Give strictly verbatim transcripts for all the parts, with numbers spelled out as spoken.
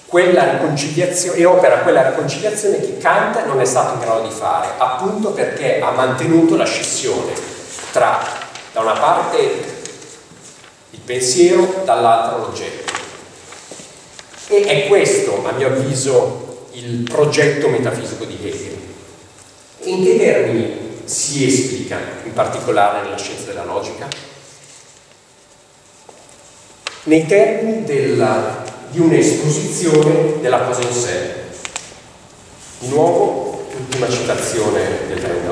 quella riconciliazione, e opera quella riconciliazione che Kant non è stato in grado di fare, appunto perché ha mantenuto la scissione tra, da una parte, il pensiero, dall'altra l'oggetto. E è questo, a mio avviso, il progetto metafisico di Hegel. In che termini si esplica, in particolare nella scienza della logica? Nei termini della, di un'esposizione della cosa in sé. Di nuovo, l'ultima citazione del Reino.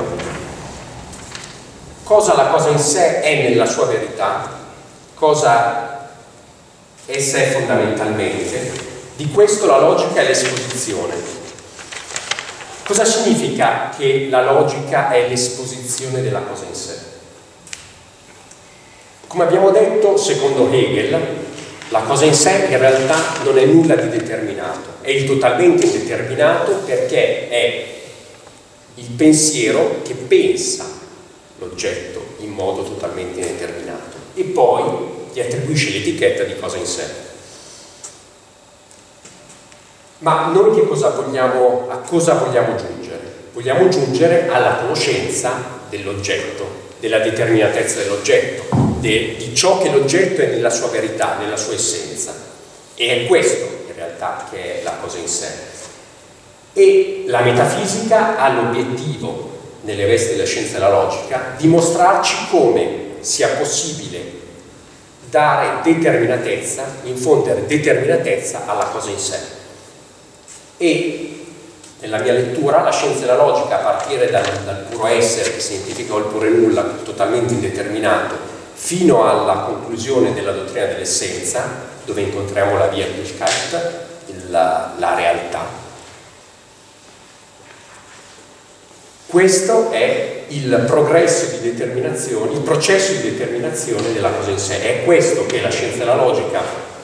Cosa la cosa in sé è nella sua verità, cosa essa è fondamentalmente, di questo la logica è l'esposizione. Cosa significa che la logica è l'esposizione della cosa in sé? Come abbiamo detto, secondo Hegel, la cosa in sé in realtà non è nulla di determinato, è il totalmente indeterminato perché è il pensiero che pensa l'oggetto in modo totalmente indeterminato e poi gli attribuisce l'etichetta di cosa in sé. Ma noi che cosa vogliamo, a cosa vogliamo giungere? Vogliamo giungere alla conoscenza dell'oggetto, della determinatezza dell'oggetto, de, di ciò che l'oggetto è nella sua verità, nella sua essenza. E è questo in realtà che è la cosa in sé. E la metafisica ha l'obiettivo, nelle vesti della scienza della logica, di mostrarci come sia possibile dare determinatezza, infondere determinatezza alla cosa in sé. E nella mia lettura la scienza della logica, a partire dal, dal puro essere che si identifica col pure nulla, totalmente indeterminato, fino alla conclusione della dottrina dell'essenza, dove incontriamo la Wirklichkeit, la, la realtà. Questo è il progresso di determinazione, il processo di determinazione della cosa in sé. È questo che la scienza della logica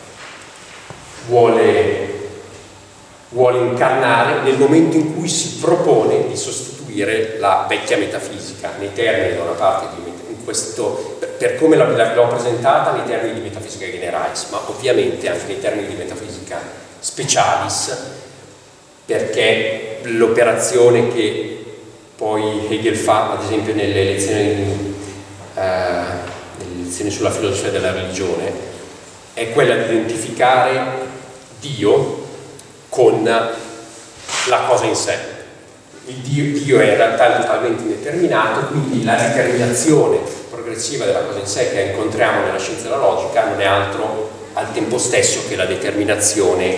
vuole, vuole incarnare nel momento in cui si propone di sostituire la vecchia metafisica, nei termini da una parte di in questo, per, per come l'ho presentata nei termini di metafisica generalis, ma ovviamente anche nei termini di metafisica specialis, perché l'operazione che poi Hegel fa, ad esempio, nelle lezioni, eh, nelle lezioni sulla filosofia della religione, è quella di identificare Dio con la cosa in sé. Il Dio, Dio è in realtà totalmente indeterminato, quindi la determinazione progressiva della cosa in sé che incontriamo nella scienza della logica non è altro al tempo stesso che la determinazione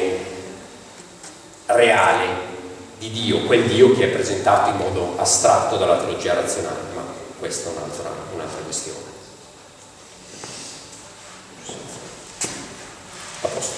reale di Dio, quel Dio che è presentato in modo astratto dalla teologia razionale, ma questa è un'altra, un'altra questione. A posto.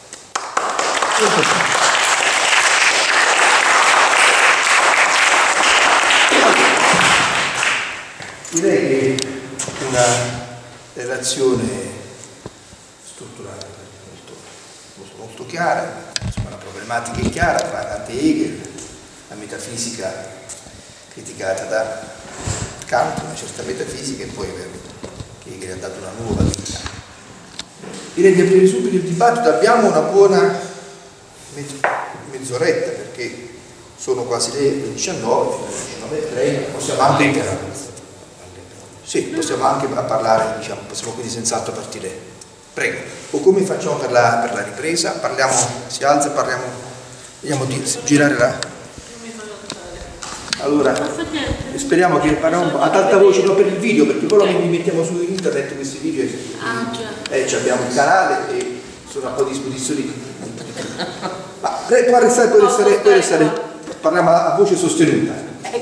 Direi che una relazione strutturale molto, molto chiara, insomma, la problematica è chiara tra Kant e Hegel, la metafisica criticata da Kant, una certa metafisica, e poi Hegel ha dato una nuova vita. Direi di aprire subito il dibattito. Abbiamo una buona mezz'oretta perché sono quasi le diciannove, diciannove e trenta, possiamo anche sì, possiamo anche parlare, diciamo, possiamo quindi senz'altro partire. Prego. O come facciamo per la, per la ripresa? Parliamo, si alza e parliamo, vediamo di girare la... Allora, speriamo che parliamo ad alta voce, non per il video, perché poi li mettiamo su internet questi video. Ah, già. Eh, abbiamo il canale e sono a po' a disposizione. Ma può restare, può restare, può restare, parliamo a voce sostenuta.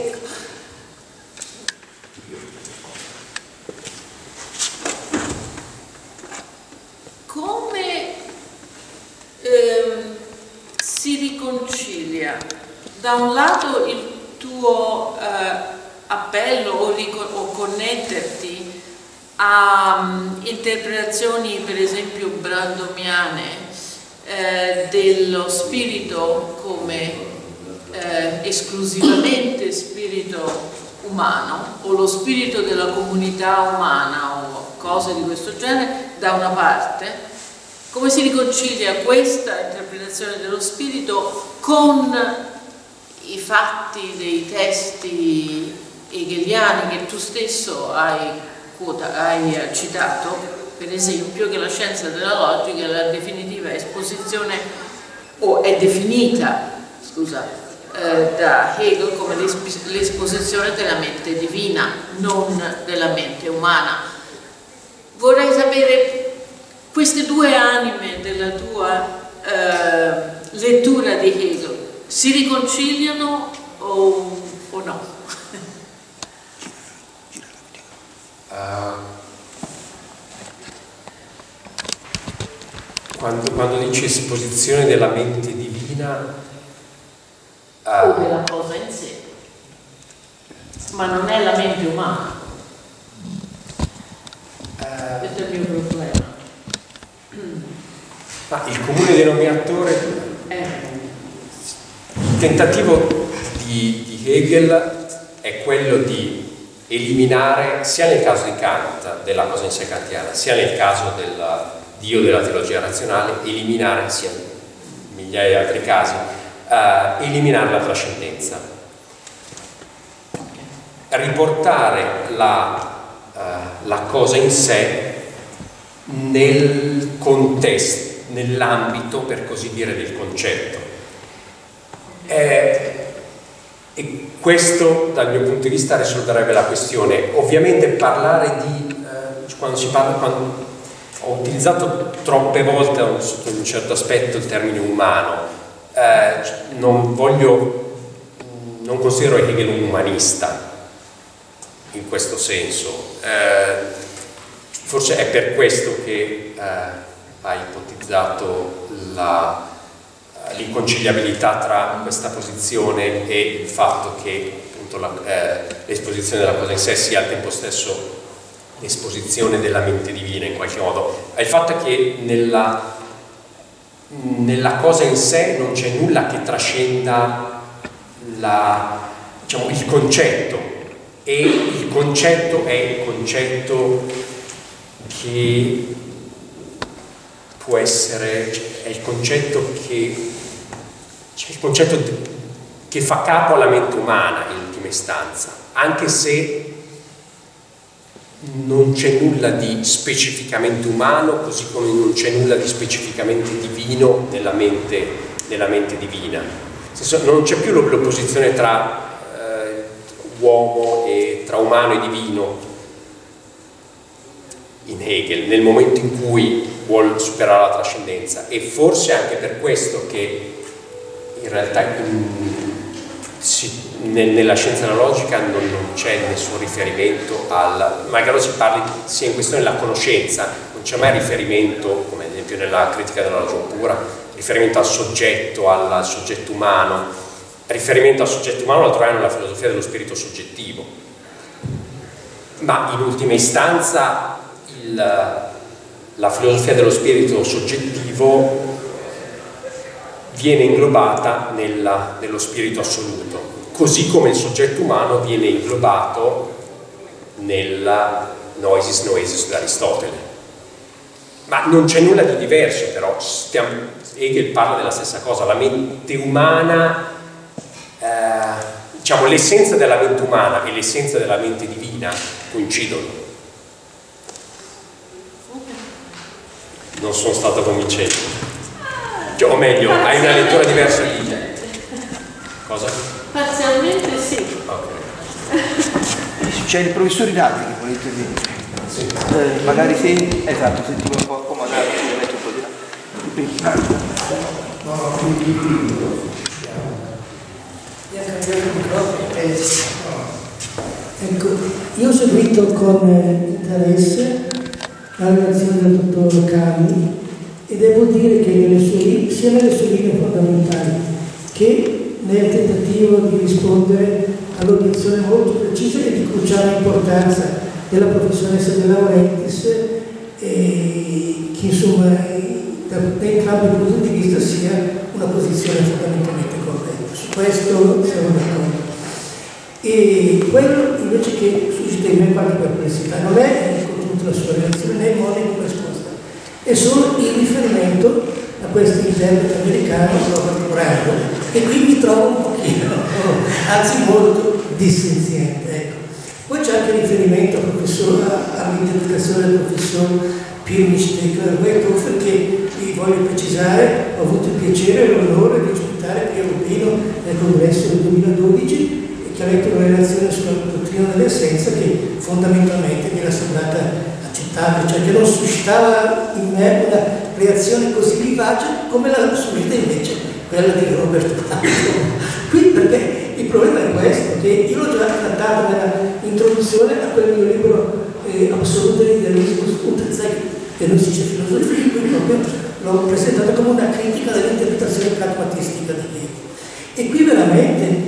Da un lato il tuo eh, appello o, o connetterti a um, interpretazioni per esempio brandomiane eh, dello spirito come eh, esclusivamente spirito umano o lo spirito della comunità umana o cose di questo genere da una parte, come si riconcilia questa interpretazione dello spirito con i fatti dei testi hegeliani che tu stesso hai, quota, hai citato, per esempio che la scienza della logica è la definitiva esposizione, o è definita, scusa, eh, da Hegel come l'esposizione della mente divina, non della mente umana. Vorrei sapere, queste due anime della tua eh, lettura di Hegel si riconciliano o, o no? Uh, quando, quando dici esposizione della mente divina uh, o della cosa in sé, ma non è la mente umana. Uh, questo è il mio problema. Ma il comune denominatore, eh. il tentativo di, di Hegel è quello di eliminare, sia nel caso di Kant, della cosa in sé kantiana, sia nel caso del Dio della teologia razionale, eliminare, sia in migliaia di altri casi, eh, eliminare la trascendenza. Riportare la, eh, la cosa in sé nel contesto, nell'ambito, per così dire, del concetto. Eh, E questo, dal mio punto di vista, risolverebbe la questione. Ovviamente parlare di, eh, quando si parla, quando ho utilizzato troppe volte sotto un certo aspetto il termine umano, eh, non voglio, non considero Hegel un umanista in questo senso. Eh, forse è per questo che eh, ha ipotizzato la l'inconciliabilità tra questa posizione e il fatto che eh, l'esposizione della cosa in sé sia al tempo stesso l'esposizione della mente divina in qualche modo. Il fatto è che nella, nella cosa in sé non c'è nulla che trascenda la, diciamo, il concetto, e il concetto è il concetto che può essere, è il concetto che c'è il concetto che fa capo alla mente umana in ultima istanza, anche se non c'è nulla di specificamente umano, così come non c'è nulla di specificamente divino nella mente, nella mente divina. Non c'è più l'opposizione tra eh, uomo e tra umano e divino in Hegel, nel momento in cui vuol superare la trascendenza, e forse anche per questo che in realtà in, si, nel, nella scienza della logica non, non c'è nessun riferimento al, malgrado si parli sia in questione della conoscenza, non c'è mai riferimento, come ad esempio nella critica della logica pura, riferimento al soggetto, al, al soggetto umano. Riferimento al soggetto umano lo troviamo nella filosofia dello spirito soggettivo, ma in ultima istanza il, la filosofia dello spirito soggettivo viene inglobata nella, nello spirito assoluto, così come il soggetto umano viene inglobato nella noesis noesis di Aristotele. Ma non c'è nulla di diverso, però stiamo, Hegel parla della stessa cosa. La mente umana, eh, diciamo l'essenza della mente umana e l'essenza della mente divina coincidono. Non sono stato convincente. Cioè, o meglio, hai una lettura diversa di... Cosa? Parzialmente sì. Ok. C'è il professore Nati che vuole intervenire. Sì. Eh, magari se... Esatto, se ti vuoi un po' accomodare, ti metto un po' di là. No, no, quindi... Ecco, io ho seguito con interesse la relazione del dottor Cami e devo dire che nelle sue, sia nelle sue linee fondamentali che nel tentativo di rispondere all'obiezione molto precisa e di cruciale importanza della professoressa De Laurentiis, eh, che insomma da, da entrambi i punti di vista sia una posizione fondamentalmente corretta. Su questo siamo d'accordo. E quello invece che suscita in me qualche perplessità non è il contenuto della sua relazione, né il modo in cui risposta, è solo il riferimento a questo interprete americano, Robert Brown, e qui mi trovo un pochino, anzi molto dissenziente. Ecco. Poi c'è anche riferimento all'interpretazione del professor Pirmi Steckler-Werkhofer, che vi voglio precisare, ho avuto il piacere e l'onore di ospitare Piero Pino nel congresso del duemiladodici, che ha letto una relazione sulla dottrina dell'essenza che fondamentalmente mi era sembrata accettabile, cioè che non suscitava in me una reazione così vivace come la suscita invece quella di Robert Brown. Qui perché il problema è questo, che io l'ho già trattato nell'introduzione a quel mio libro eh, Assoluto Idealismus und Zweck, che non si dice filosofia, qui proprio l'ho presentato come una critica dell'interpretazione pragmatistica di Hegel. E qui veramente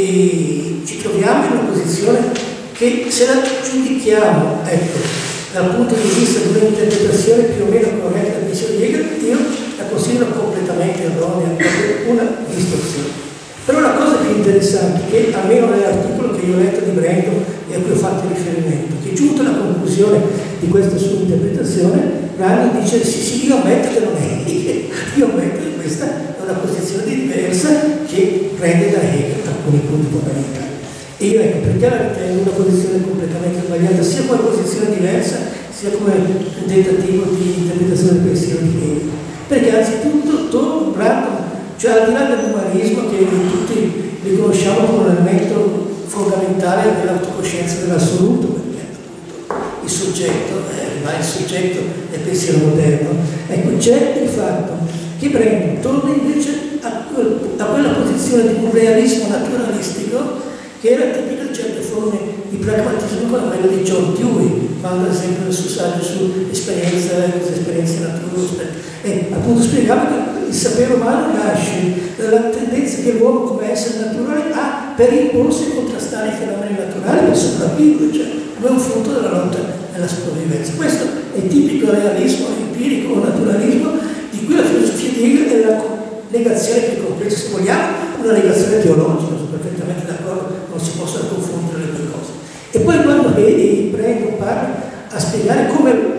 e ci troviamo in una posizione che, se la giudichiamo, ecco, dal punto di vista di un'interpretazione più o meno corretta del pensiero di Hegel, io la considero completamente erronea, una distorsione. Però la cosa più interessante, che almeno nell'articolo che io ho letto di Brandon e a cui ho fatto riferimento, che giunto alla conclusione di questa sua interpretazione, Brandon dice sì sì, io ammetto che non è Hegel, io ammetto che questa è una posizione diversa che prende da Hegel alcuni punti fondamentali. E io ecco, perché la ritengo una posizione completamente sbagliata, sia come posizione diversa, sia come un tentativo di interpretazione del pensiero di Hegel. Perché anzitutto Tom Brandon, cioè al di là dell'umanismo che tutti riconosciamo come un elemento fondamentale dell'autocoscienza dell'assoluto, perché appunto il soggetto eh, rimane il soggetto del pensiero moderno, ecco, c'è il fatto che Brandon torna invece a, quel, a quella posizione di un realismo naturalistico che era tipica di certe forme di pragmatismo come quella di John Dewey, quando ad esempio nel suo saggio su esperienza, esperienze naturali, e appunto spiegava che il sapere umano nasce dalla tendenza che l'uomo come essere naturale ha per imporsi e contrastare i fenomeni naturali per sopravvivere, cioè come un frutto della lotta alla sopravvivenza. Questo è tipico realismo empirico o naturalismo di cui la filosofia di Hegel è la negazione più completa, se vogliamo, una negazione teologica, sono perfettamente d'accordo, non si possono confondere le due cose. E poi quando Hegel prego parla a spiegare come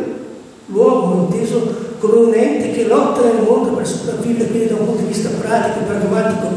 l'uomo inteso come un ente che lotta nel mondo per sopravvivere, quindi da un punto di vista pratico, pragmatico,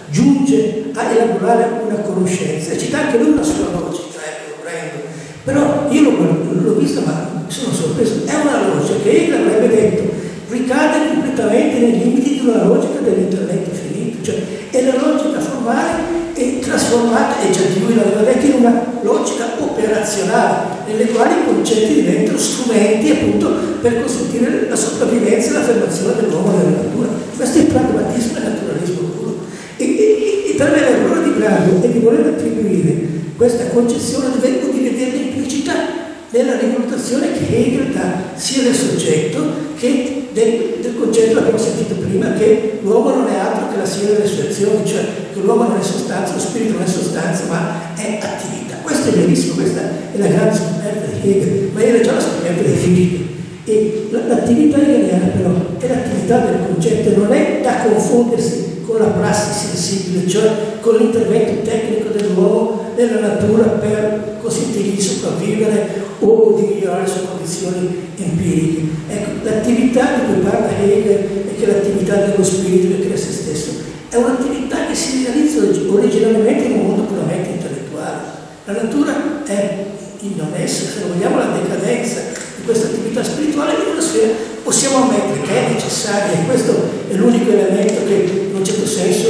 giunge a elaborare una conoscenza. E cita anche lui una sua logica, eh, lo prendo. Però io l'ho vista, ma mi sono sorpreso. È una logica che Hegel avrebbe detto, ricade completamente nei limiti di una logica dell'intelletto finito, cioè è la logica formale e trasformata, e già Dewey l'aveva detto, in una logica operazionale, nelle quali i concetti diventano strumenti appunto per consentire la sopravvivenza e l'affermazione dell'uomo nella natura. Questo è il pragmatismo e il naturalismo puro. E, e, e per me l'errore di Brandon è di voler attribuire questa concezione di vederla implicita nella rivalutazione che Hegel dà sia del soggetto che del, del concetto, l'abbiamo sentito prima, che l'uomo non è altro che la sede delle sue azioni, cioè che l'uomo non è sostanza, lo spirito non è sostanza, ma è attività. Questo è verissimo, questa è la grande scoperta di Hegel, ma era già la scoperta di Fichte. E l'attività hegeliana però è l'attività del concetto, non è da confondersi con la prassi sensibile, cioè con l'intervento tecnico dell'uomo nella natura per consentirgli di sopravvivere o di migliorare le sue condizioni empiriche. Ecco, l'attività di cui parla Hegel è che l'attività dello spirito che crea se stesso è un'attività che si realizza originariamente in un mondo puramente intellettuale. La natura è il non essere, se vogliamo, la decadenza di questa attività spirituale in una sfera, possiamo ammettere che è necessaria, e questo è l'unico elemento che in un certo senso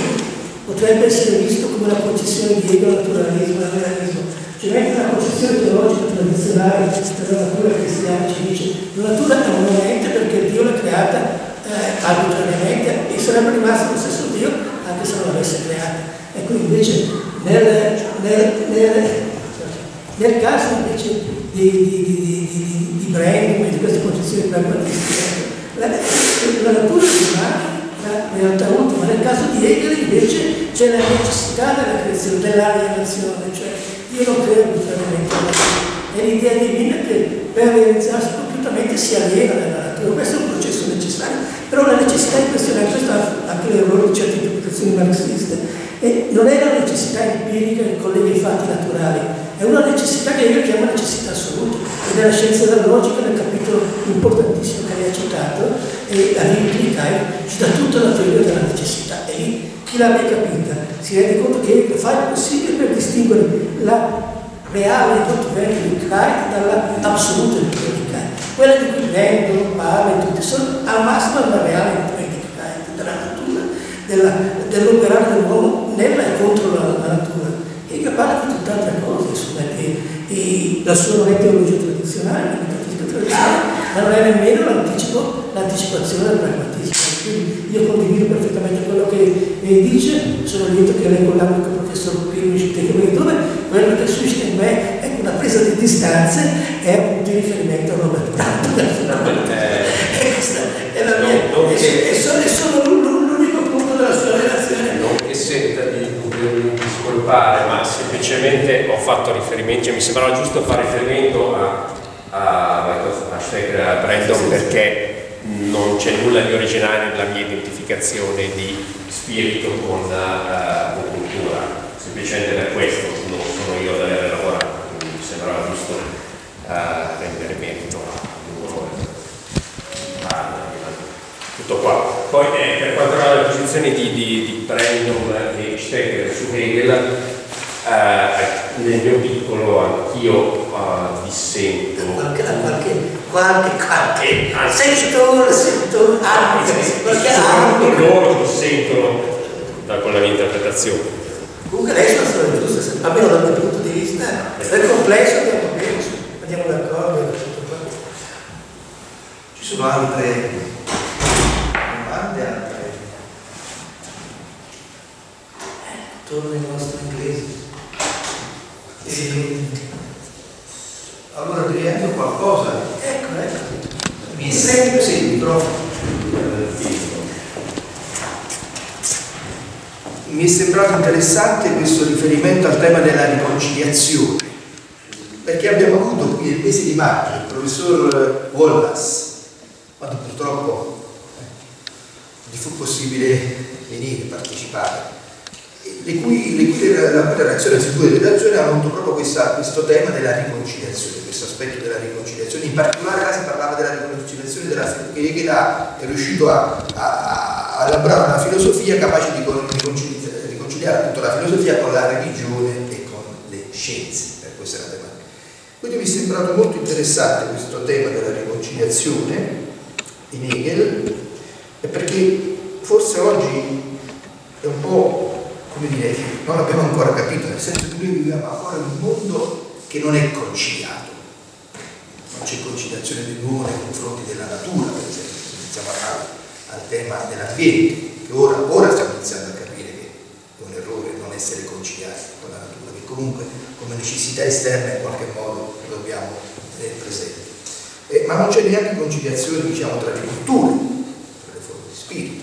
potrebbe essere visto come una concessione di Hegel al naturalismo, al realismo. Cioè, mentre una concezione teologica tradizionale della natura cristiana ci dice la natura è un ente perché Dio l'ha creata eh, arbitrariamente e sarebbe rimasto lo stesso Dio anche se non l'avesse creata. Ecco, invece nel, nel, nel, nel caso invece di, di, di, di, di, di Brandon e di queste concezioni pragmatistiche, la, la natura rimane la realtà ultima. Nel caso di Hegel invece c'è la necessità della creazione, dell'alienazione, cioè io non credo differente alla natura, è l'idea divina che per realizzarsi completamente si aliena dalla natura. Questo è un processo necessario, però la necessità in questione, questo è anche l'errore di certe interpretazioni marxiste, e non è la necessità empirica che collega i fatti naturali, è una necessità che io chiamo necessità assoluta, E nella scienza della logica, nel capitolo importantissimo che lei ha citato, e a Wittgenstein ci dà tutta la teoria della necessità. E lì chi l'abbia capita si rende conto che fa il possibile per distinguere la reale dottrina di Kant dalla assoluta dottrina di Kant. Quella di cui Brandon parla e tutti sono al massimo una reale dottrina di Kant, della natura, della, dell'operare dell'uomo nella e contro la, la natura. E che parla di tutt'altre cose, insomma, e, e la sua non è teologia tradizionale, la metafisica tradizionale, ma non è nemmeno l'anticipo, l'anticipazione del pragmatismo. Quindi io condivido perfettamente quello che lei dice, sono lieto che lei collabori con il professor Pino in dove quello che suscita in me è una presa di distanze e appunto di riferimento a Robert Brown. E questa è la mia, no, e, che, e sono, sono l'unico punto della sua relazione. Non che senta di discolpare, ma semplicemente ho fatto riferimento, cioè mi sembrava giusto fare riferimento a, a, a Steger e a Brandon perché non c'è nulla di originale nella mia identificazione di spirito con, uh, con cultura, semplicemente per questo non sono io ad aver lavorato, quindi mi sembrava giusto uh, rendere merito a loro. Ah, tutto qua. Poi eh, per quanto riguarda la posizione di, di, di Brandon e Steger su Hegel, eh, nel mio piccolo anch'io uh, dissento. Qualche, qualche, qualche, qualche, sento, sento, anche, qualche anche. Loro dissentono da con la mia interpretazione. Comunque lei sono storia giusta, almeno dal mio punto di vista, nel complesso andiamo bene, andiamo d'accordo. Ci sono altre domande, altre? Torno ai nostri inglesi. E allora rientro qualcosa. Ecco, ecco. Mi sembra, sì, mi trovo. Mi è sembrato interessante questo riferimento al tema della riconciliazione, perché abbiamo avuto qui nel mese di maggio il professor Wallace, quando purtroppo gli fu possibile venire, partecipare, le cui, le cui la cui redazione, le cui redazioni hanno avuto proprio questa, questo tema della riconciliazione, questo aspetto della riconciliazione. In particolare si parlava della riconciliazione della che Hegel è riuscito a, a, a elaborare una filosofia capace di riconciliare, riconciliare tutta la filosofia con la religione e con le scienze, per questa era la tematica. Quindi mi è sembrato molto interessante questo tema della riconciliazione in Hegel, perché forse oggi è un po', come dire, non l'abbiamo ancora capito, nel senso che noi viviamo ancora in un mondo che non è conciliato, non c'è conciliazione dell'uomo nei confronti della natura, per esempio, iniziamo a parlare al tema dell'ambiente, che ora, ora stiamo iniziando a capire che è un errore non essere conciliati con la natura, che comunque come necessità esterna in qualche modo dobbiamo tenere presente. Eh, ma non c'è neanche conciliazione, diciamo, tra le culture, tra le forme di spirito.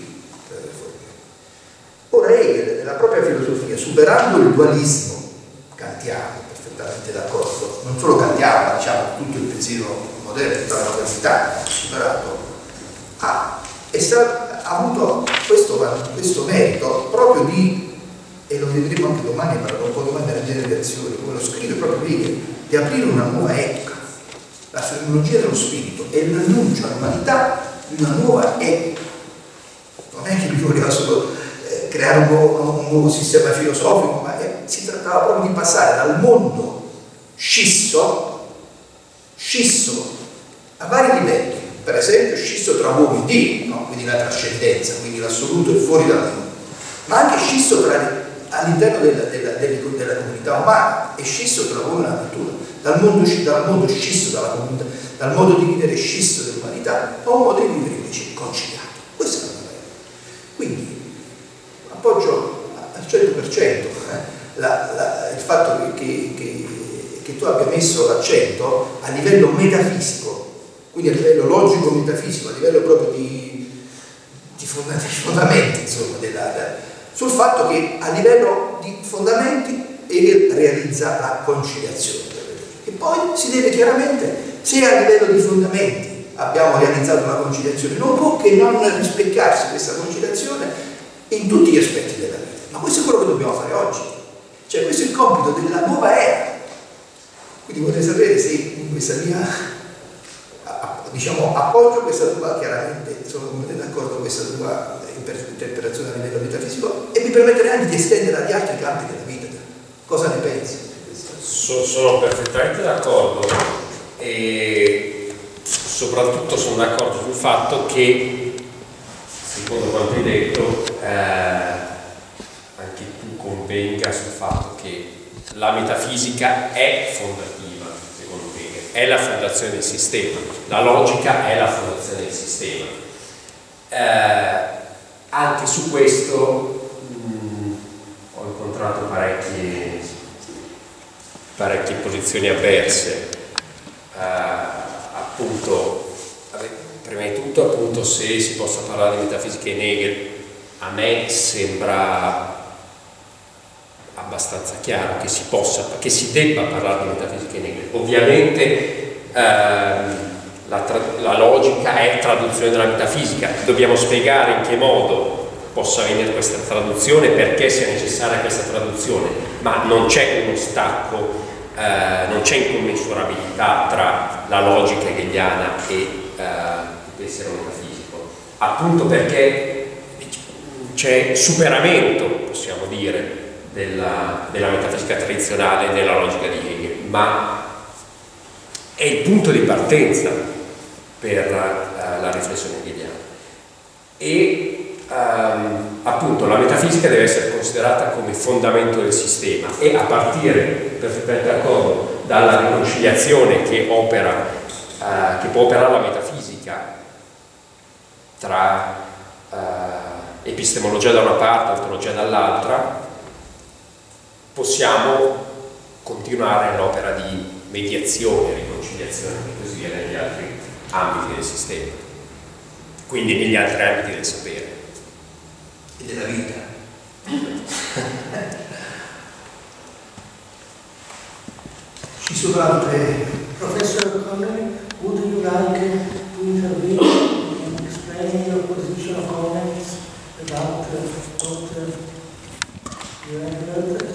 Ora Hegel, nella propria filosofia, superando il dualismo kantiano, perfettamente d'accordo, non solo kantiano, ma diciamo tutto il pensiero moderno, tutta la modernità, superato, ha, ha avuto questo, questo merito proprio di, e lo vedremo anche domani, parlerò un po' domani della generazione, come lo scrive proprio Hegel, di aprire una nuova epoca. La fenomenologia dello spirito è l'annuncio all'umanità di una nuova epoca. Non è che lui voleva solo creare un nuovo, un nuovo sistema filosofico, ma eh, si trattava proprio di passare dal mondo scisso, scisso a vari livelli, per esempio scisso tra uomo e Dio, no? Quindi la trascendenza, quindi l'assoluto e fuori dal mondo, ma anche scisso all'interno della, della, della, della comunità umana e scisso tra uomo e la natura, dal mondo, dal mondo scisso, dalla comunità, dal modo di vivere scisso dell'umanità a un modo di vivere invece conciliato. Questo è il problema. Quindi appoggio al cento per cento eh, la, la, il fatto che, che, che tu abbia messo l'accento a livello metafisico, quindi a livello logico-metafisico, a livello proprio di, di, fondamenti, di fondamenti, insomma, della, da, sul fatto che a livello di fondamenti Hegel realizza la conciliazione. E poi si deve chiaramente, se a livello di fondamenti abbiamo realizzato una conciliazione, non può che non rispecchiarsi questa conciliazione in tutti gli aspetti della vita, ma questo è quello che dobbiamo fare oggi, cioè questo è il compito della nuova era, Quindi vorrei sapere se in questa mia, diciamo, appoggio questa tua, chiaramente sono completamente d'accordo con questa tua interpretazione a livello metafisico, e mi permetterei anche di estenderla agli altri campi della vita. Cosa ne pensi? So, sono perfettamente d'accordo, e soprattutto sono d'accordo sul fatto che, secondo quanto hai detto, eh, anche tu convenga sul fatto che la metafisica è fondativa, secondo Hegel, è la fondazione del sistema, la logica è la fondazione del sistema. Eh, anche su questo mh, ho incontrato parecchie, parecchie posizioni avverse. Eh, appunto, prima di tutto, appunto, se si possa parlare di metafisica in Hegel, a me sembra abbastanza chiaro che si possa, che si debba parlare di metafisica in Hegel. Ovviamente ehm, la, la logica è traduzione della metafisica, dobbiamo spiegare in che modo possa avvenire questa traduzione, perché sia necessaria questa traduzione, ma non c'è uno stacco, eh, non c'è incommensurabilità tra la logica hegeliana e eh, il pensiero metafisico, appunto perché c'è superamento, possiamo dire, Della, della metafisica tradizionale, della logica di Hegel, ma è il punto di partenza per uh, la riflessione hegeliana. E um, appunto la metafisica deve essere considerata come fondamento del sistema, e a partire, perfettamente d'accordo, dalla riconciliazione che opera, uh, che può operare la metafisica tra uh, epistemologia da una parte, ontologia dall'altra, possiamo continuare l'opera di mediazione, riconciliazione e così via negli altri ambiti del sistema, quindi negli altri ambiti del sapere e della vita. Ci sono altre. Professor Connery, would you like to intervene and explain your position of comments about uh, what uh, you have heard?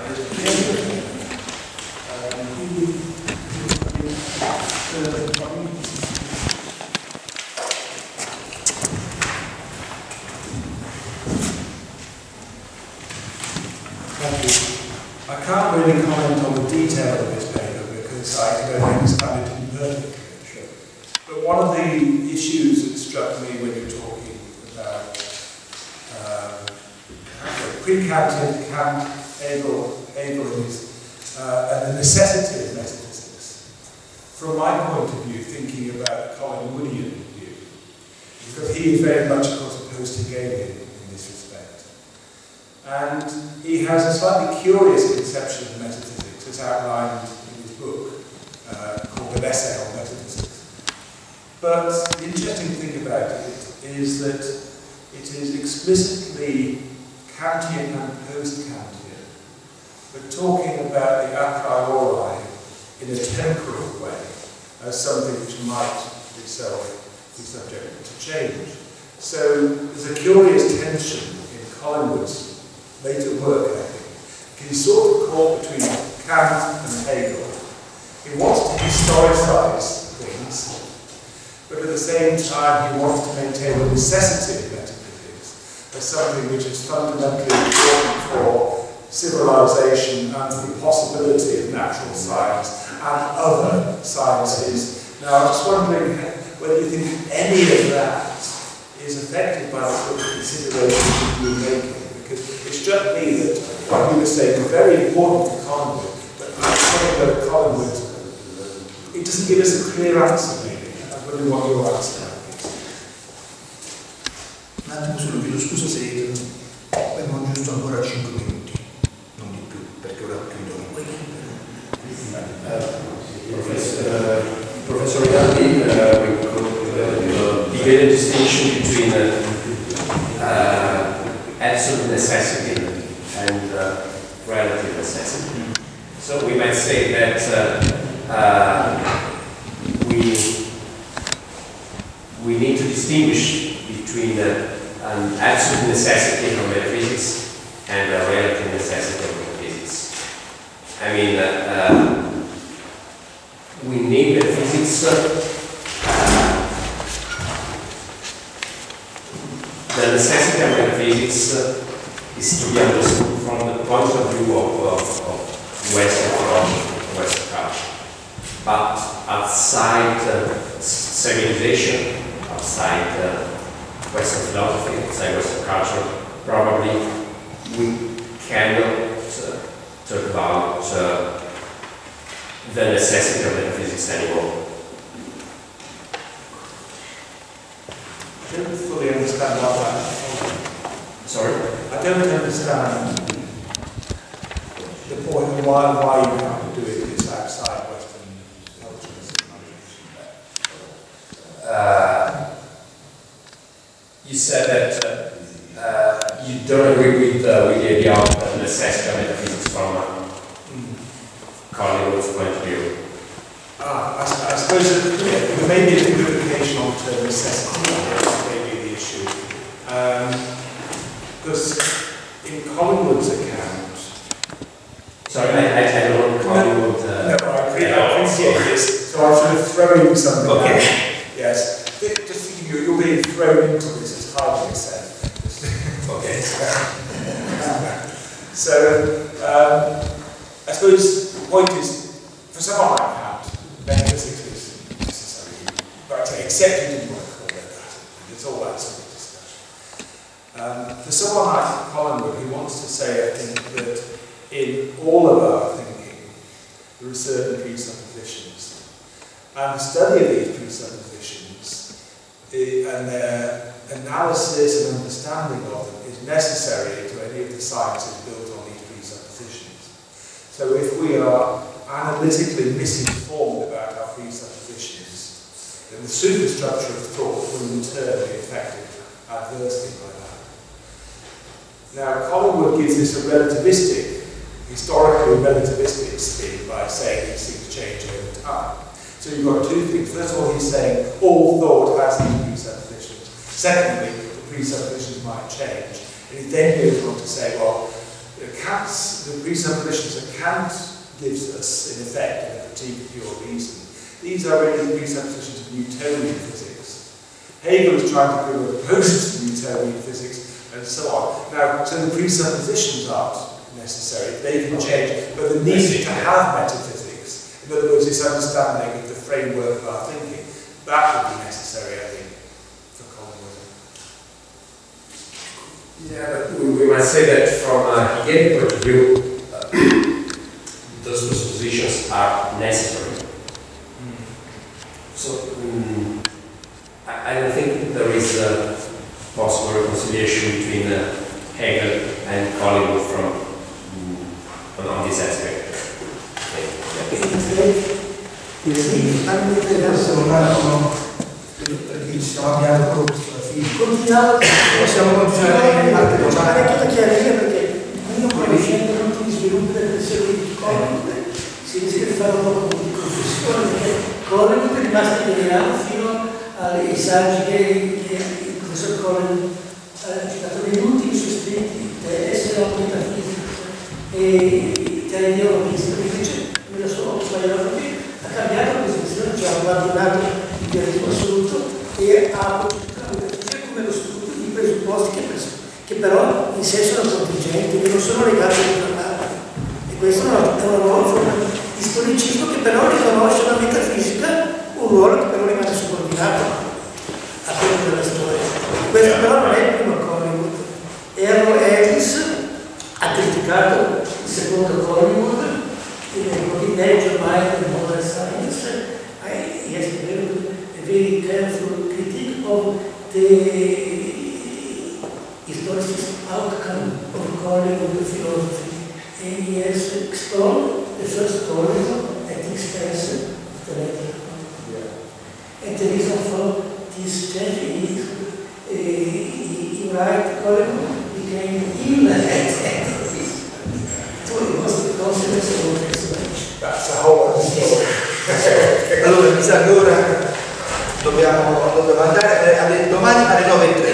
Thank you. I can't really comment on the detail of this paper because I don't understand it in perfectly. But one of the issues that struck me when you're talking about uh, pre-Kantian, Kant, Hegel, Hegel is, uh, and the necessity of metaphysics. From my point of view, thinking about the Collingwoodian view, because he is very much, of course, a post-Hegelian in this respect. And he has a slightly curious conception of metaphysics, as outlined in his book, uh, called An Essay on Metaphysics. But the interesting thing about it is that it is explicitly Kantian and post-Kantian, but talking about the a priori in a temporal way as something which might itself be subject to change. So there's a curious tension in Collingwood's later work, I think. He's sort of caught between Kant and Hegel. He wants to historicize things, but at the same time he wants to maintain the necessity of metaphysics as something which is fundamentally important for civilization and for the possibility of natural science and other sciences. Now, I'm just wondering whether you think any of that is affected by the sort of considerations you were making, because it struck me that what you were saying was very important to Collingwood, but I'm talking about Collingwood, it doesn't give us a clear answer, maybe. I wonder what your answer is. Un attimo solo, chiedo scusa se abbiamo giusto ancora cinque minuti, non di più, perché ora chiudo. Uh, Professor, uh, Professor Gandhi, uh, we could uh, begin a distinction between uh, uh, absolute necessity and uh, relative necessity. So we might say that uh, uh, we we need to distinguish between uh, an absolute necessity of metaphysics and a relative necessity of metaphysics. I mean, uh, uh, we name metaphysics, uh, the necessity of metaphysics is to be understood from the point of view of, of, of Western philosophy, Western culture. But outside uh, civilization, outside uh, Western philosophy, outside Western culture, probably we cannot uh, talk about uh, the necessity of metaphysics anymore. I don't fully understand what that. Sorry? I don't understand the point of why, why you can't do it. It's outside Western culture. Uh, you said that uh, uh, you don't agree with, uh, with the idea of the necessity of metaphysics from uh, mm. Collingwood's point of view. Ah, I, I suppose that, yeah, there may be a equivocation on the necessity, that may be the issue. Um, because in Collingwood's account, sorry, I, I, I don't know Collingwood. Uh, no, I appreciate this, so I'm sort of throwing something okay. out. Yes. Just thinking you're, you're being thrown into this, it's hard to accept. Okay. So, um, I suppose the point is, for someone like that, metaphysics is necessary. But I say, except you didn't want to call it that. It's all that sort of discussion. Um, for someone like Collingwood, who wants to say, I think, that in all of our thinking, there are certain presuppositions. And the study of these presuppositions and their analysis and understanding of them is necessary to any of the sciences built on these presuppositions. So if we are analytically misinformed about our presuppositions, then the superstructure of thought will in turn be affected adversely by that. Now, Collingwood gives this a relativistic, historically relativistic spin by saying these things change over time. So you've got two things. First of all, he's saying all thought has these presuppositions. Secondly, the presuppositions might change. And he then goes on to say, well, Kant's, the presuppositions that Kant gives us, in effect, in the Critique of Pure Reason, these are really presuppositions of Newtonian physics. Hegel is trying to bring a post-Newtonian physics, and so on. Now, so the presuppositions aren't necessary, they can change, but the need to have metaphysics, in other words, this understanding of the framework of our thinking, that would be necessary, I think, for Collingwood. Yeah, but we, we might say that from a Hegelian point of view, uh, those presuppositions are necessary. Mm. So, um, I, I don't think there is a possible reconciliation between uh, Hegel and Collingwood from um, on this aspect. Anche adesso un attimo, perché ci stiamo avviando proprio sulla fine. Continuiamo, possiamo continuare anche domani. È tutta chiarezza perché non conoscendo tutti gli sviluppi del pensiero di Collingwood si rischia di fare un po' di confusione, perché Collingwood è rimasto italiano fino ai saggi che il professor Collingwood ha citato negli ultimi suoi scritti, essere un metafisico e termini europeisti, invece nella sua autobiografia ha cambiato la posizione, cioè ha abbandonato il dialettismo assoluto e ha progettato la metafisica come lo studio di presupposti che, che però in sé sono contingenti, che non sono legati al parlare. E questa è una, è una nuova forma di storicismo che però riconosce alla metafisica un ruolo che però rimane subordinato a quello della storia. Questo però non è il primo Collingwood. Errol Ellis ha criticato il secondo Collingwood, in Nature, Mind and Modern Science. He has developed a very careful critique of the historicist outcome of Collingwood philosophy. And he has explored the first Collingwood at the expense of the later. Yeah. And the reason for this change is uh, he, he writes Collingwood became ill at this. So it was the consequence of all this. That's a whole other story. Allora, mi sa che ora dobbiamo, dobbiamo andare, domani alle nove e tre.